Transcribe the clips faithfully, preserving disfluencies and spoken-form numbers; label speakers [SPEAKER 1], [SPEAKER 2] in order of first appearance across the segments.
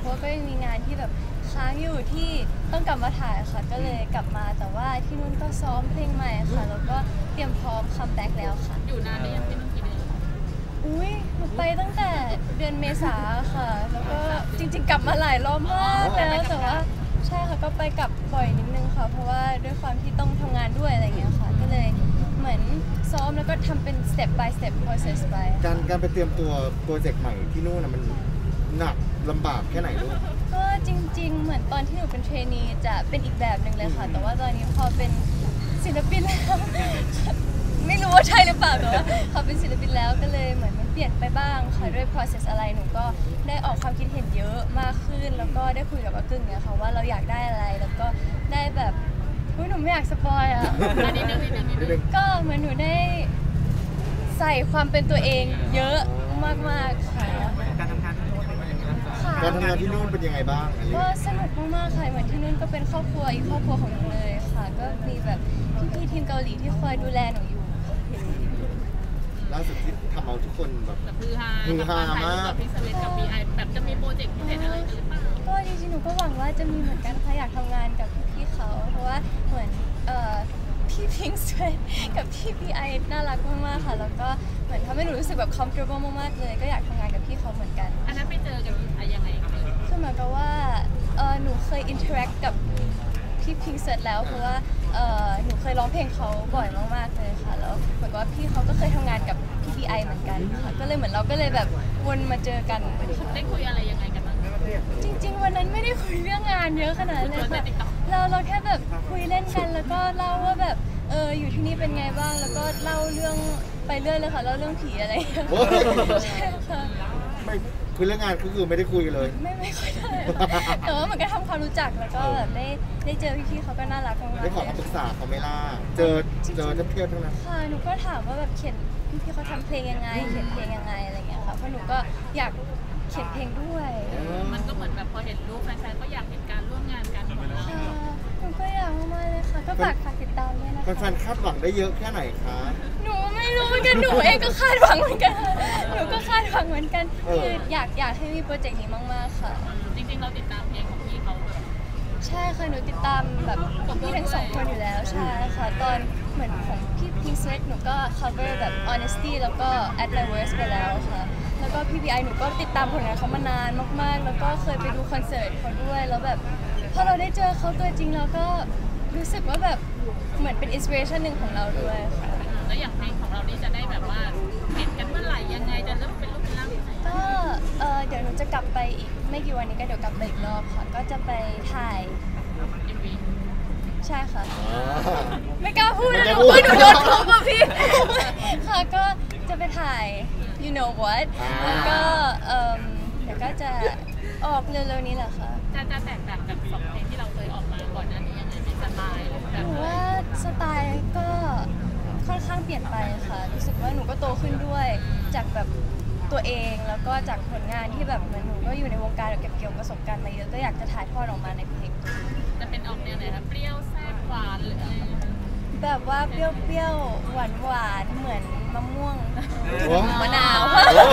[SPEAKER 1] เพราะก็ยังมีงานที่แบบค้างอยู่ที่ต้องกลับมาถ่ายค่ะก็เลยกลับมาแต่ว่าที่นู่นก็ซ้อมเพลงใหม่ค่ะแล้วก็เตรียมพร้อมคัมแบ็กแล้วค่ะ
[SPEAKER 2] อยู่นานได้ยังที่นู่นกี่เดือน
[SPEAKER 1] อุ้ยหนูไปตั้งแต่เดือนเมษาค่ะแล้วก็จริงๆกลับมาหลายรอบมากแล้วแต่ว่าใช่ค่ะก็ไปกลับบ่อยนิดนึงค่ะเพราะว่าด้วยความที่ต้องทำงานด้วยอะไรเงี้ยค่ะก็เลยเหมือนซ้อมแล้วก็ทำเป็น step by step process ไป
[SPEAKER 3] การการไปเตรียมตัวโปรเจกต์ใหม่ที่นู่นนะมันหนักลำบากแค่ไหนลูก
[SPEAKER 1] ก็จริงๆเหมือนตอนที่หนูเป็นเทรนนีจะเป็นอีกแบบหนึ่งเลยค่ะแต่ว่าตอนนี้พอเป็นศิลปินแล้วไม่รู้ว่าใช่หรือเปล่าแต่ว่าพอเป็นศิลปินแล้วก็เลยเหมือนมันเปลี่ยนไปบ้างค่ะด้วย process อะไรหนูก็ได้ออกความคิดเห็นเยอะมากขึ้นแล้วก็ได้คุยกับอากึ่งเนี่ยค่ะว่าเราอยากได้อะไรแล้วก็ได้แบบอุ้ยหนูไม่อยากสปอยอ่ะก็เหมือนหนูได้ใส่ความเป็นตัวเองเยอะมากๆค่ะ
[SPEAKER 4] การทำงานที่นู่นเป็นยังไงบ้าง
[SPEAKER 3] การทำงานที่นู่นเป็นยังไงบ้าง
[SPEAKER 1] ก็สนุกมากๆค่ะเหมือนที่นู่นก็เป็นครอบครัวอีกครอบครัวของหนูเลยค่ะก็มีแบบพี่ๆทีมเกาหลีที่คอยดูแลหนูอยู่
[SPEAKER 3] ล่าสุดที่ทำเอาทุกคนแบบ
[SPEAKER 2] ฮือฮา
[SPEAKER 3] ฮือฮามาก
[SPEAKER 2] พี่สเวตกับบีไอแบบจะมีโปรเจกต์พิเศษอะไรกันหรือเปล่า
[SPEAKER 1] ก็จริงๆหนูก็หวังว่าจะมีเหมือนกันค่ะอยากทำงานกับพี่ๆเขาเพราะว่าเหมือนเอ่อพี่พิงค์สเวตกับพี่บีไอน่ารักมากๆค่ะแล้วก็เหมือนทำให้หนูรู้สึกแบบ comfortable มากๆเลยก็อยากทำงานกับพี่เขาเหมือนกัน
[SPEAKER 2] อันนั้นไปเจอกันยังไง
[SPEAKER 1] คือเหมือนกับว่าเออหนูเคย interact กับพี่พิงค์สเวตแล้วเพราะว่าเออหนูเคยร้องเพลงเขาบ่อยมากๆเลยค่ะแล้วเหมือนกับว่าพี่เขาก็เคยทำงานกับพี่บีไอเหมือนกันค่ะก็เลยเหมือนเราก็เลยแบบวนมาเจอกัน
[SPEAKER 2] ได้คุยอะไรยังไงกันบ้าง
[SPEAKER 1] จริงๆวันนั้นไม่ได้คุยเรื่องงานเยอะขนาดนั้นเลยค่ะเราเราแค่แบบคุยเล่นกันแล้วก็เล่าว่าแบบเอออยู่ที่นี่เป็นไงบ้างแล้วก็เล่าเรื่องไปเรื่อยเลยค่ะเล่าเรื่องผีอะไรใช่ค่ะ
[SPEAKER 3] ไม่คุยเรื่องงานก็คือไม่ได้คุยกันเลย
[SPEAKER 1] ไม่ไม่ค่อยได้แต่ว่าเหมือนก็ทำความรู้จักแล้วก็แบบได้ได้เจอพี่ๆเขาก็น่ารักมากๆ
[SPEAKER 3] ได้ขอคำปรึกษาเขาไม่ล่าเจอเจอเทียบๆทั้งนั้น
[SPEAKER 1] ค่ะหนูก็ถามว่าแบบเขียนพี่ๆเขาทำเพลงยังไงเขียนเพลงยังไงอะไรเงี้ยค่ะเพราะหนูก็อยากเขียนเพลงด้วย
[SPEAKER 2] มันก็เหมือนแบบพอเห็นรูปแฟนๆก็อยากเห็นการร่วมงานกันของเรา
[SPEAKER 1] หนูก็อยากมากเลยค่ะก็ฝากฝากติดตามด้วยนะคะ
[SPEAKER 3] แฟนๆคาดหวังได้เยอะแค่ไหนคะ
[SPEAKER 1] หนูไม่รู้เหมือนกันหนูเองก็คาดหวังเหมือนกันหนูก็คาดหวังเหมือนกันคืออยากอยากให้มีโปรเจกต์นี้มากๆค่ะ
[SPEAKER 2] จริงๆเราติดตามเพลงของพี่เขาแบบ
[SPEAKER 1] ใช่ค่ะหนูติดตามแบบพี่ทั้งสองคนอยู่แล้วใช่ค่ะตอนเหมือนของพี่พิงค์สเวตหนูก็ cover แบบ honesty แล้วก็ at my worst ไปแล้วค่ะแล้วก็พี่บีไอหนูก็ติดตามผลงานเขามานานมากๆแล้วก็เคยไปดูคอนเสิร์ตเขาด้วยแล้วแบบพอเราได้เจอเขาตัวจริงเราก็รู้สึกว่าแบบเหมือนเป็นอินสปิเรชันหนึ่งของเราด้วยค่ะ
[SPEAKER 2] แล้วอย่างเพลงของเรานี่จะได้แบบว่าเห็นกันเมื่อไหร่ยังไงจะเริ่มเป็นรูปเป็นร่าง
[SPEAKER 1] ก็เออเดี๋ยวหนูจะกลับไปอีกไม่กี่วันนี้ก็เดี๋ยวกลับไปอีกรอบค่ะก็จะไปถ่ายใช่ค่ะไม่กล้าพูดนะหนูหนูโดนทุบอ่ะพี่ค่ะก็จะไปถ่าย you know what แล้วก็เออเดี๋ยวก็จะออกเร็วๆนี้แหละค่ะ
[SPEAKER 2] จะจะแตกต่างกับสองเพลงที่เราเคยออกมาก่อนหน้านี้ยังไงเป็นสไตล์
[SPEAKER 1] หนูว่าสไตล์ก็ค่อนข้างเปลี่ยนไปค่ะรู้สึกว่าหนูก็โตขึ้นด้วยจากแบบตัวเองแล้วก็จากผลงานที่แบบเหมือนหนูก็อยู่ในวงการเก็บเกี่ยวประสบการณ์มาเยอะก็อยากจะถ่ายทอดออกมาในเพลง
[SPEAKER 2] จะเป็นออกแนวไหนคะเปรี้ยวแซ่บหวานหรืออะไร
[SPEAKER 1] แบบว่าเปรี้ยวๆหวานๆเหมือนมะม่วงมะนาว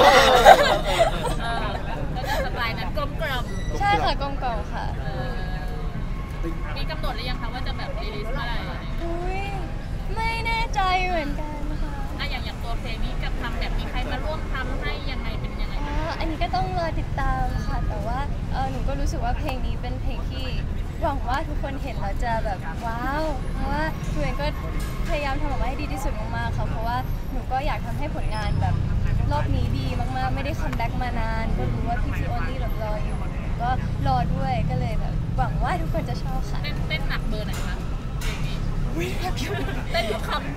[SPEAKER 2] ก็จะสไตล์นั้นกลมกล่อม
[SPEAKER 1] ใช่ค่ะกลมกล่อมค่ะ
[SPEAKER 2] มีกำหนดหรือยังคะว่าจะแบบรีลิสเมื่อไหร่
[SPEAKER 1] อุ้ยไม่แน่ใจเหมือนกันค่ะ
[SPEAKER 2] อ่ะอย่างอย่างตัวเพลงนี้กับทำแบบมีใครมาร่วมทำให้ยังไงเป็นยังไง
[SPEAKER 1] อ๋ออันนี้ก็ต้องรอติดตามค่ะแต่ว่าเออหนูก็รู้สึกว่าเพลงนี้เป็นเพลงที่หวังว่าทุกคนเห็นแล้วจะแบบว้าวเพราะว่าตัวเองก็พยายามทำออกมาให้ดีที่สุดมากๆค่ะเพราะว่าหนูก็อยากทำให้ผลงานแบบรอบนี้ดีมากๆไม่ได้คัมแบ็กมานานก็รู้ว่าพี่พี่โอลี่แบบรออยู่ก็รอด้วยก็เลยแบบหวังว่าทุกคนจะชอบค่ะ
[SPEAKER 2] เต้นเต้นหนักเบอร์ไหนคะเพลงนี้เต้นทุกคำ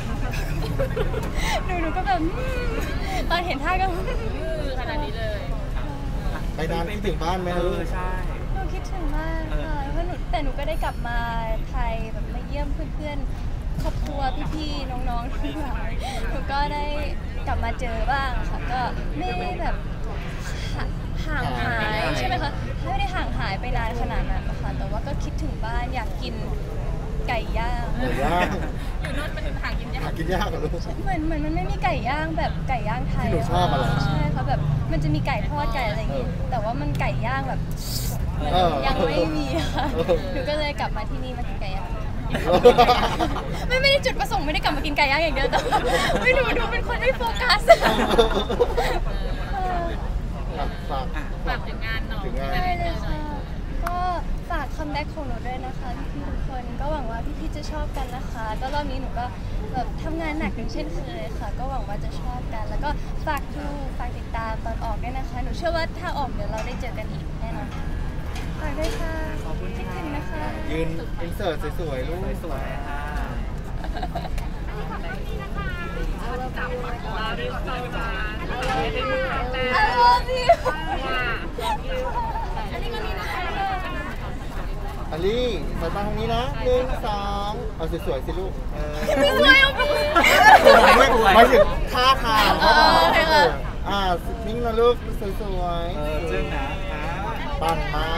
[SPEAKER 1] หนูหนูก็แบบตอนเห็นท่าก็
[SPEAKER 2] ขนาดนี้เลย
[SPEAKER 3] ไปนานคิดถึงบ้านไหมเออ
[SPEAKER 4] ใช่
[SPEAKER 1] หนูคิดถึงมากค่ะเพราะหนูแต่หนูก็ได้กลับมาไทยแบบมาเยี่ยมเพื่อนๆครอบครัวพี่ๆน้องๆทุกอย่างหนูก็ได้กลับมาเจอบ้างค่ะก็ไม่ได้แบบห่างหายใช่ไหมคะไม่ได้ห่างหายไปนานขนาดนั้นนะคะแต่ว่าก็คิดถึงบ้านอยากกินไก่ย่าง
[SPEAKER 3] ไก่ย่าง
[SPEAKER 2] อยู่โน่นมันหากินยา
[SPEAKER 3] หาก กินยากกับลูก
[SPEAKER 1] เหมือนเหมือนมันไม่มีไก่ย่างแบบไก่ย่างไทย
[SPEAKER 3] ที่หนูชอบอะเหรอ
[SPEAKER 1] ใช่ค่ะแบบมันจะมีไก่ทอดไก่อะไรอย่างงี้แต่ว่ามันไก่ย่างแบบ
[SPEAKER 3] เออ
[SPEAKER 1] ยังไม่มีค่ะ
[SPEAKER 3] เออ
[SPEAKER 1] หนูก็เลยกลับมาที่นี่มากินไก่ย่างไม่ไม่ได้จุดประสงค์ไม่ได้กลับมากินไก่ย่างอย่างเดียวแต่ว่าไม่หนูดูเป็นคนไม่โฟกัส
[SPEAKER 3] อ่ะฝาก
[SPEAKER 2] ฝากถึงงานหน่อย
[SPEAKER 3] ถึงงาน
[SPEAKER 1] ได้เลยค่ะก็ฝากคัมแบ็กของหนูด้วยนะคะพี่ๆทุกคนก็หวังว่าพี่ๆจะชอบกันนะคะก็รอบนี้หนูก็แบบทำงานหนักอย่างเช่นเคยค่ะ ก็หวังว่าจะชอบกัน แล้วก็ฝากดูฝากติดตามตอนออกด้วยนะคะ หนูเชื่อว่าถ้าออกเดี๋ยวเราได้เจอกันอีกแน่นอนฝากด้วยค่ะคิดถึงนะคะ
[SPEAKER 3] ยืนอินเสิร์ตสวยๆลูก
[SPEAKER 4] สวยๆค่ะ
[SPEAKER 1] I love you
[SPEAKER 3] อลี่สายตาทางนี้นะหนึ่งสองเอาสวยๆสิลูกเออ
[SPEAKER 1] ไม่สวยเอาไป
[SPEAKER 3] ไม่หมายถึงท่าทาง
[SPEAKER 1] เออโอเคค่ะ
[SPEAKER 3] อ่านิ่งนะลูกสวย
[SPEAKER 4] เออจึ้งนะอ่า
[SPEAKER 3] ๆปังมา